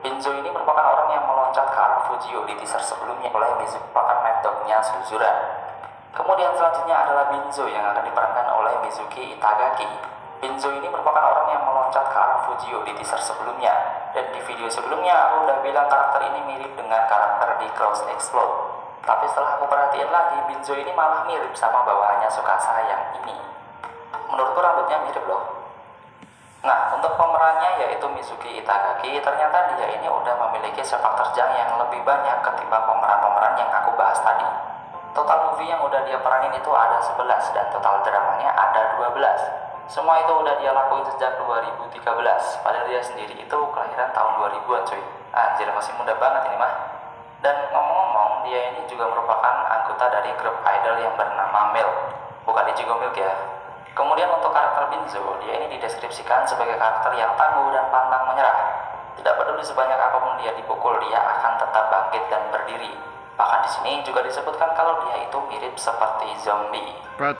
Binzo ini merupakan orang yang meloncat ke arah Fujio di teaser sebelumnya oleh Mizuki, merupakan mad dog-nya Suzura. Kemudian selanjutnya adalah Binzo yang akan diperankan oleh Mizuki Itagaki. Binzo ini merupakan orang yang meloncat ke arah Fujio di teaser sebelumnya. Dan di video sebelumnya aku udah bilang karakter ini mirip dengan karakter di Cross Explode. Tapi setelah aku perhatiin lagi, Binzo ini malah mirip sama bawahannya Tsukasa yang ini. Menurutku rambutnya mirip loh. Nah, untuk pemerannya yaitu Mizuki Itagaki, ternyata dia ini udah memiliki sepak terjang yang lebih banyak ketimbang pemeran-pemeran yang aku bahas tadi. Total movie yang udah dia peranin itu ada 11 dan total dramanya ada 12. Semua itu udah dia lakuin sejak 2013, padahal dia sendiri itu kelahiran tahun 2000-an cuy. Anjir, masih muda banget ini mah. Dan ngomong-ngomong, dia ini juga merupakan anggota dari grup idol yang bernama Milk, bukan Ichigo Milk ya. Kemudian untuk karakter Binzo, dia ini dideskripsikan sebagai karakter yang tangguh dan pantang menyerah. Tidak peduli sebanyak apapun dia dipukul, dia akan tetap bangkit dan berdiri. Bahkan di sini juga disebutkan kalau dia itu mirip seperti zombie.